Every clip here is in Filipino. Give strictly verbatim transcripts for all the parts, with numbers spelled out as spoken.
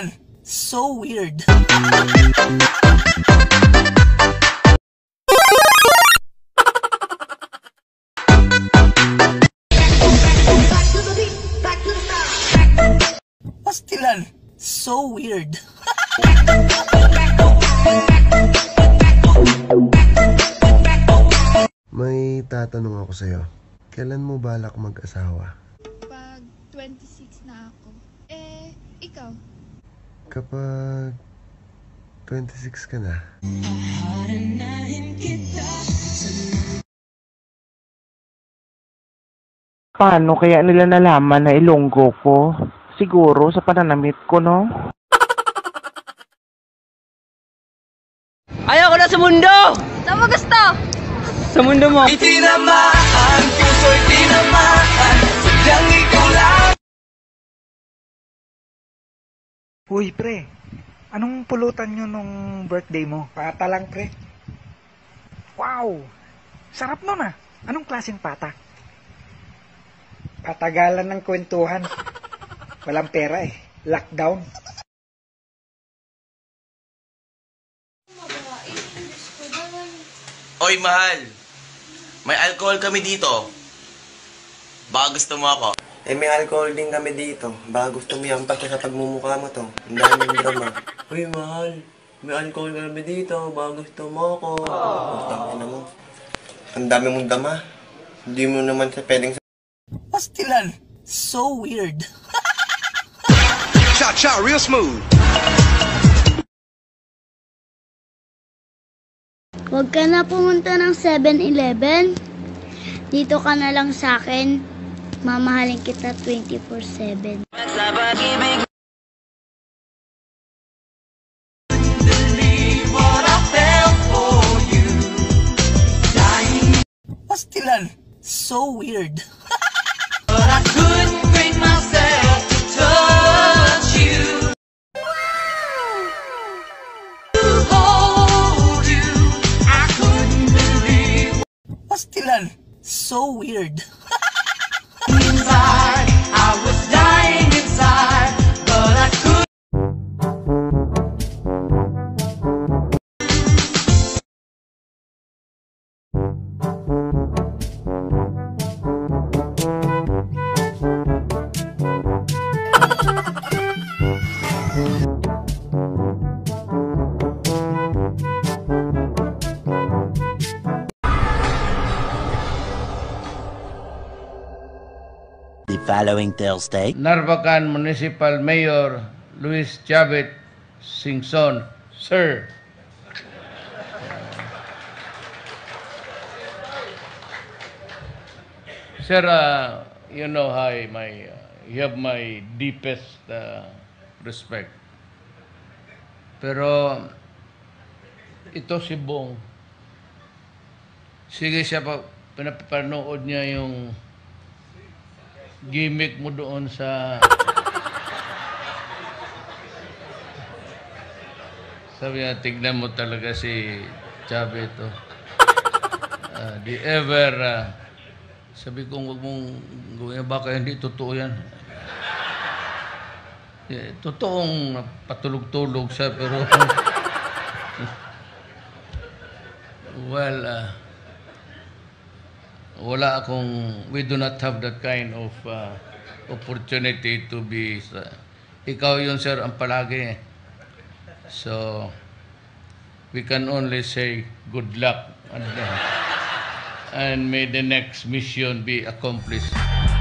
Pastilan. So weird. Pastilan. So weird. May tatanong ako sa'yo. Kailan mo balak mag-asawa? Pag twenty-six na ako. Eh, ikaw? Kapag twenty-six ka na. Paano kaya nila nalaman na Ilonggo ko? Siguro sa pananamit ko, no? Ayoko na sa mundo! Saan mo gusto? Sa mundo mo! Itinamaan, puso'y tinamaan, sadyang ikaw lang. Uy, pre. Anong pulutan nyo nung birthday mo? Pata lang, pre. Wow! Sarap nun ah. Anong klaseng pata? Patagalan ng kwentuhan. Walang pera eh. Lockdown. Oy, mahal. May alcohol kami dito. Baka gusto mo ako. Eh, may alcohol din kami dito. Baka gusto mo yan pati sa pagmumukha mo to. Ang daming drama. Uy, mahal. May alcohol kami dito. Baka gusto mo ako. Basta na mo. Ang dami mong dama. Hindi mo naman sa pwedeng sa... Pastilan. So weird. Cha cha, real smooth. Huwag ka na pumunta ng seven eleven. Dito ka na lang sa akin. Mamahalin kita twenty-four seven. Pastilan. So weird. But I couldn't bring myself to touch you. To hold you. I couldn't believe. Pastilan. So weird. Inside, I was dying inside, but I couldn't. The following Thursday, Narvacan Municipal Mayor Luis Chavit Singson, sir. Sir, uh, you know, hi, my, uh, you have my deepest uh, respect. Pero ito si Bong, sige siya pa, pinapanood niya yung gimmick mo doon sa sabi niya, tignan mo talaga si Chavit to. Uh, di ever uh, sabi kong wag mong gawin, baka hindi totoo yan. Yeah, totoong patulog-tulog siya pero well uh, wala akong, we do not have that kind of uh, opportunity to be, uh, ikaw yun sir ang palagi. So, we can only say good luck and, uh, and may the next mission be accomplished.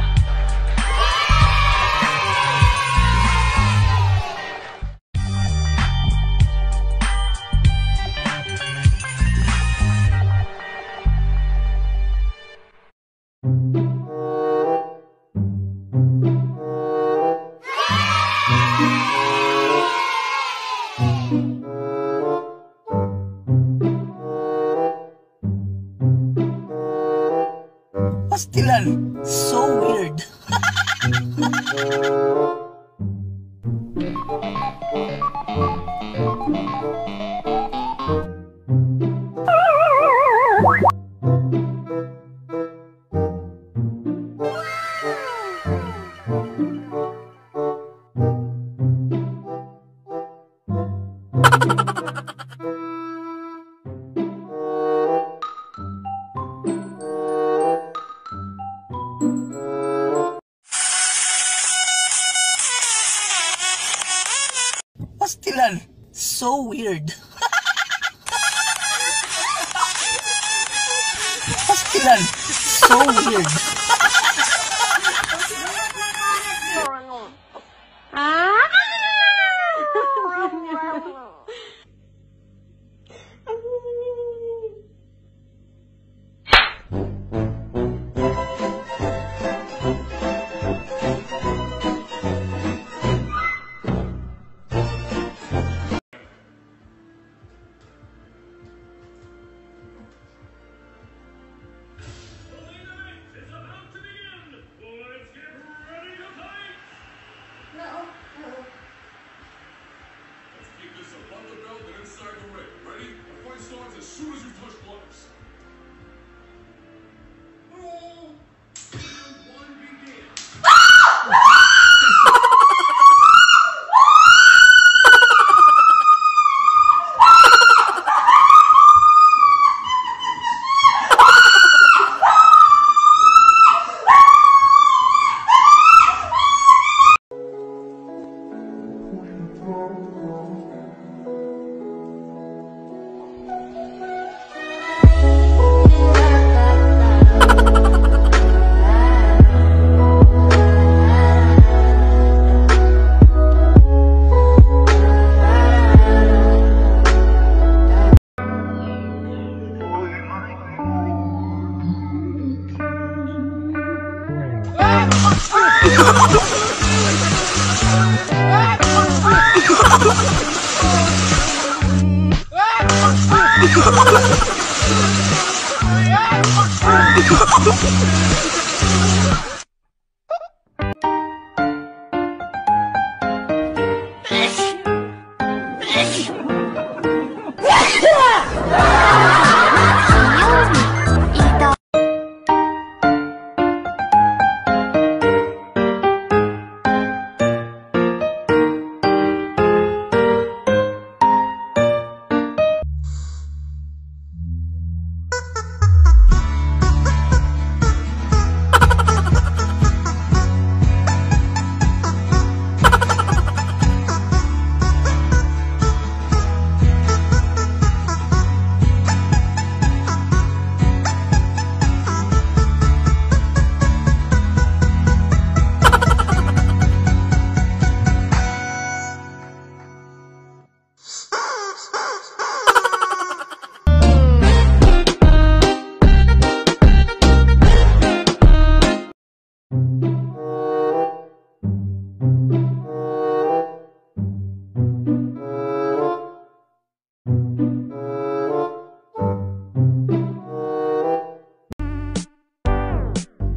Pastilan. So weird. Hospital. So weird. Hospital. So weird.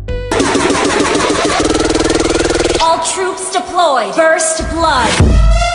All troops deployed. First blood.